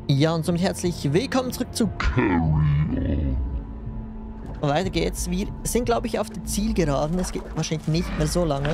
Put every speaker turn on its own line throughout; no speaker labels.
Ja, und somit herzlich willkommen zurück zu Carry. Weiter geht's. Wir sind, glaube ich, auf der Zielgeraden. Es geht wahrscheinlich nicht mehr so lange.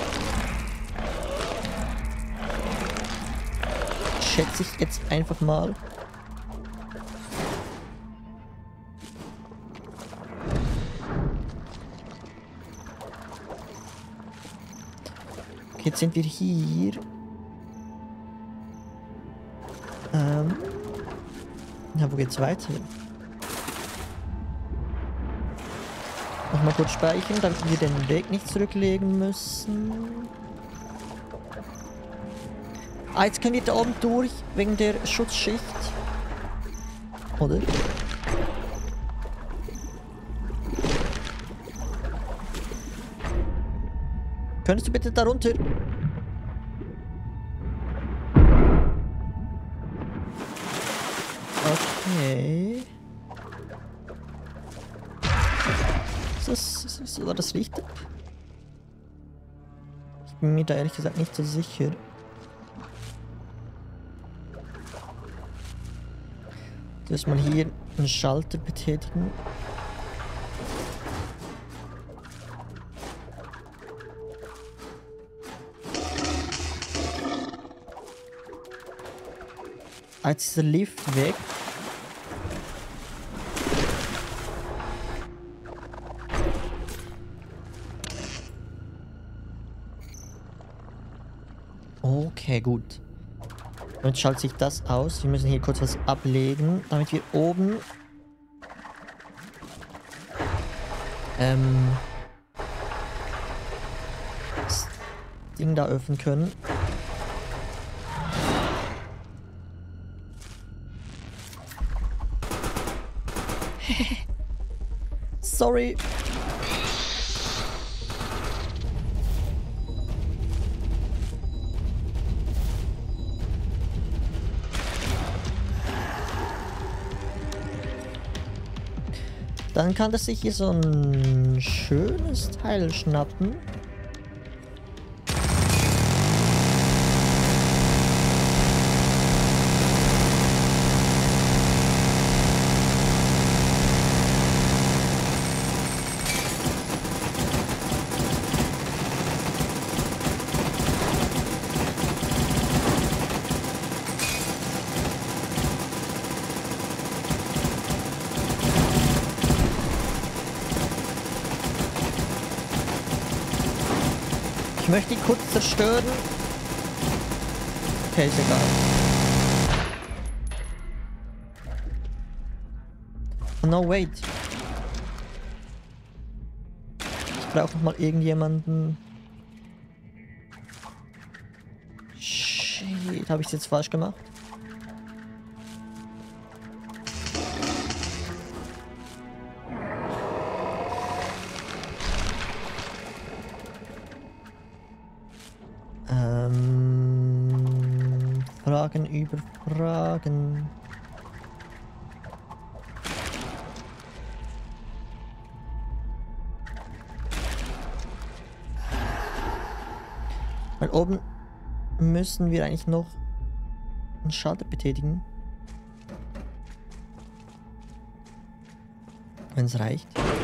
Schätze ich jetzt einfach mal. Okay, jetzt sind wir hier. Ja, wo geht's weiter? Nochmal kurz speichern, damit wir den Weg nicht zurücklegen müssen. Ah, jetzt können wir da oben durch, wegen der Schutzschicht. Oder? Könntest du bitte da runter? Okay. War das richtig? Ich bin mir da ehrlich gesagt nicht so sicher. Dass man hier einen Schalter betätigen. Jetzt ist der Lift weg. Okay, gut. Und jetzt schaltet sich das aus. Wir müssen hier kurz was ablegen, damit wir oben das Ding da öffnen können. Sorry. Dann kann das sich hier so ein schönes Teil schnappen. Ich möchte ihn kurz zerstören. Okay, ist egal. Oh, no, wait. Ich brauche noch mal irgendjemanden. Shit, habe ich es jetzt falsch gemacht? Fragen über Fragen. Weil oben müssen wir eigentlich noch einen Schalter betätigen. Wenn es reicht.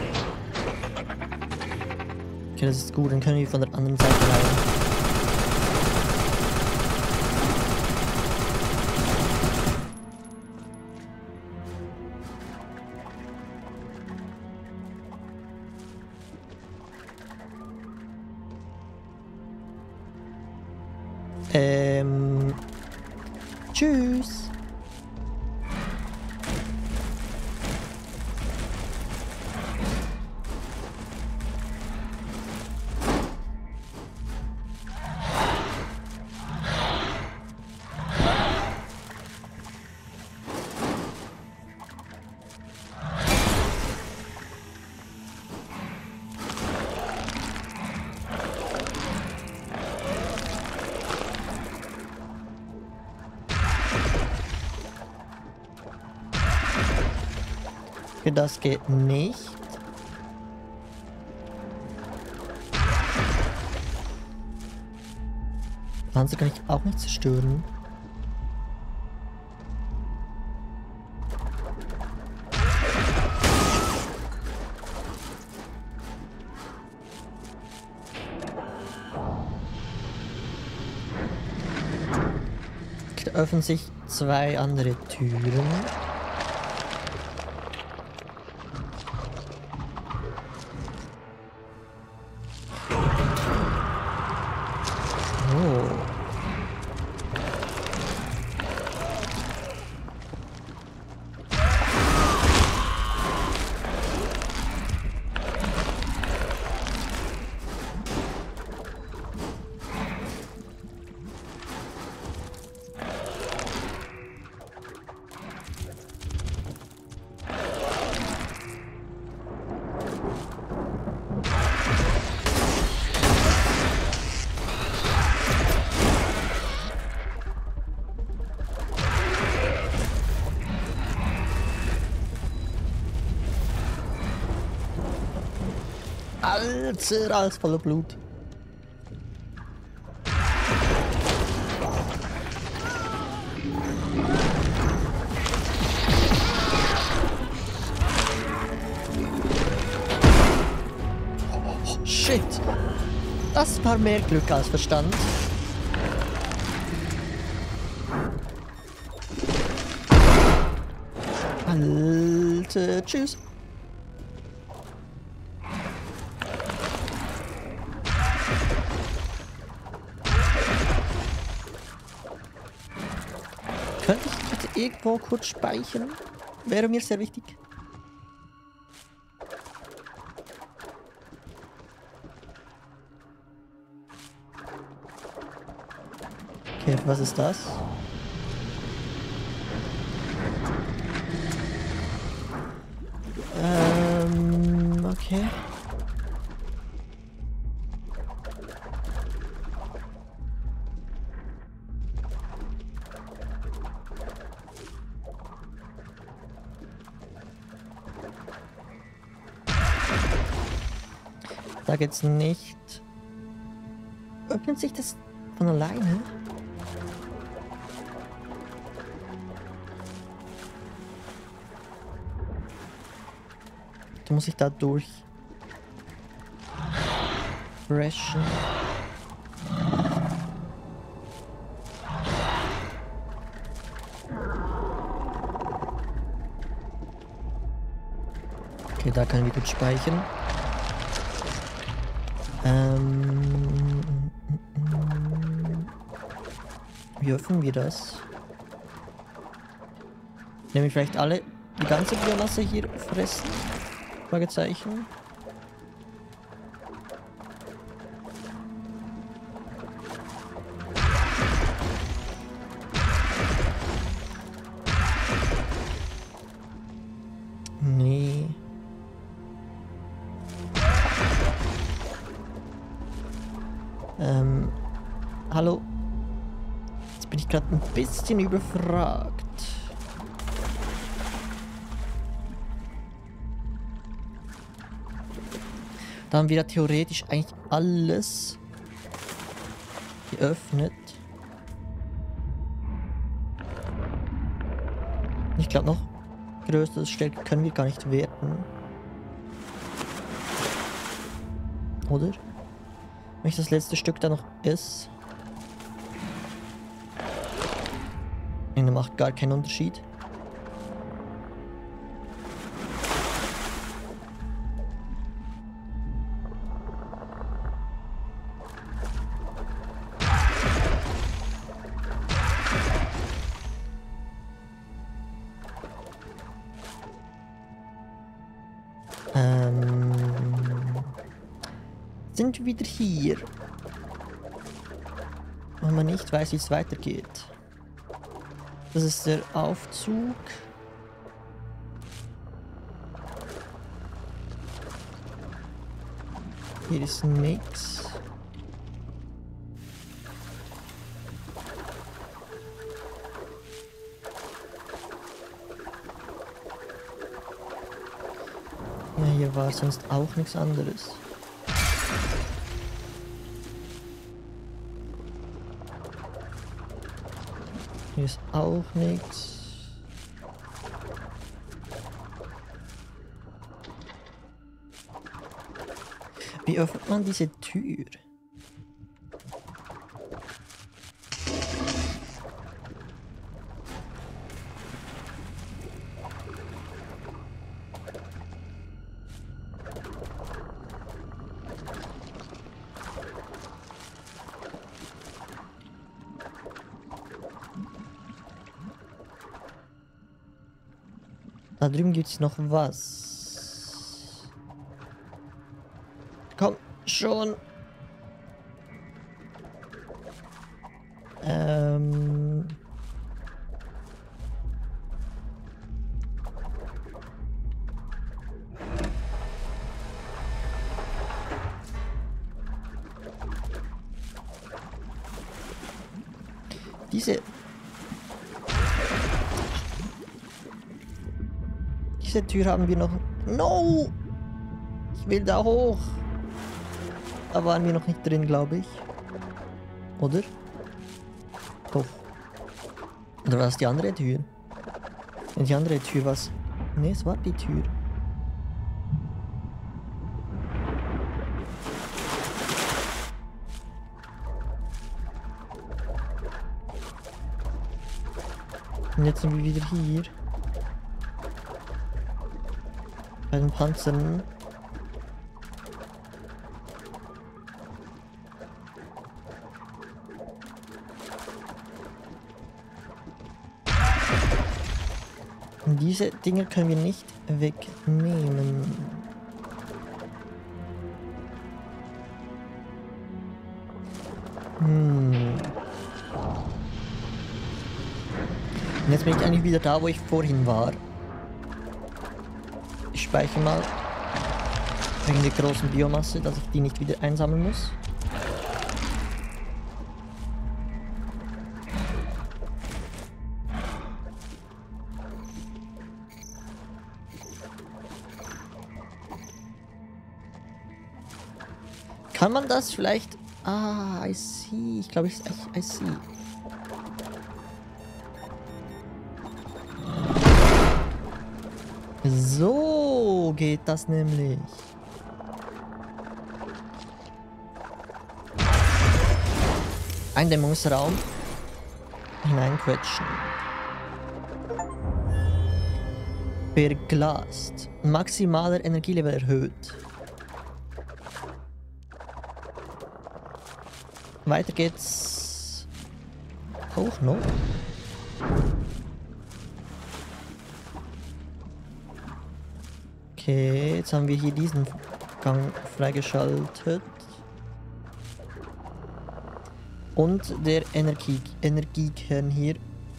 Okay, das ist gut, dann können wir von der anderen Seite rein. Tschüss. Okay, das geht nicht. Panzer kann ich auch nicht zerstören. Da öffnen sich zwei andere Türen. Oh. Alter, alles voller Blut. Oh, shit. Das war mehr Glück als Verstand. Alter, tschüss. Könnte ich bitte irgendwo kurz speichern? Wäre mir sehr wichtig. Okay, was ist das? Okay. Da geht's nicht. Öffnet sich das von alleine? Da muss ich da durch. Freshen. Okay, da kann ich gut speichern. Wie öffnen wir das? Nehmen wir vielleicht alle die ganze Biomasse hier fressen? Fragezeichen. Nee. Hallo. Jetzt bin ich gerade ein bisschen überfragt. Da haben wir ja theoretisch eigentlich alles geöffnet. Ich glaube, noch größeres Stärke können wir gar nicht werten. Oder? Wenn das letzte Stück da noch ist. Das macht gar keinen Unterschied. Sind wir wieder hier? Wenn man nicht weiß, wie es weitergeht. Das ist der Aufzug. Hier ist nix. Ja, hier war sonst auch nichts anderes. Hier ist auch nichts. Wie öffnet man diese Tür? Da drüben gibt es noch was. Komm schon. Diese Tür haben wir noch. No! Ich will da hoch. Da waren wir noch nicht drin, glaube ich. Oder? Doch. Oder war es die andere Tür? Und die andere Tür was? Ne, es war die Tür. Und jetzt sind wir wieder hier. Bei den Panzern. Und diese Dinge können wir nicht wegnehmen. Und jetzt bin ich eigentlich wieder da, wo ich vorhin war. Ich speichere mal wegen der großen Biomasse, dass ich die nicht wieder einsammeln muss. Kann man das vielleicht... Ah, I see. Ich glaube, I see. So geht das nämlich. Eindämmungsraum hineinquetschen. Verglast. Maximaler Energielevel erhöht. Weiter geht's. Hoch noch. Okay, jetzt haben wir hier diesen Gang freigeschaltet. Und der Energiekern hier.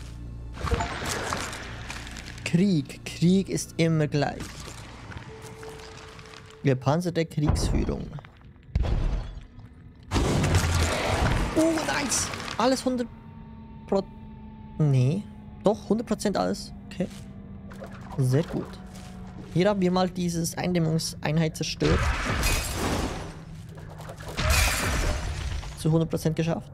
Krieg ist immer gleich. Gepanzerte Kriegsführung. Oh, nice! Alles 100%. Nee, doch 100% alles. Okay. Sehr gut. Hier haben wir mal dieses Eindämmungseinheit zerstört. Zu 100% geschafft.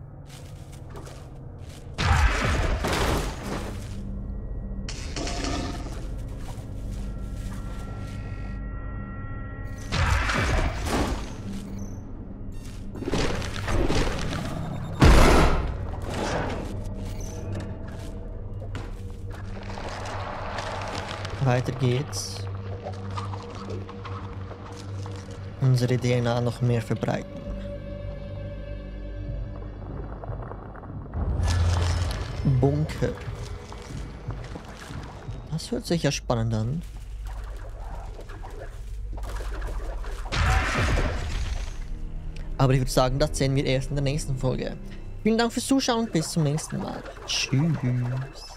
Weiter geht's. Unsere DNA noch mehr verbreiten. Bunker. Das hört sich ja spannend an. Aber ich würde sagen, das sehen wir erst in der nächsten Folge. Vielen Dank fürs Zuschauen und bis zum nächsten Mal. Tschüss.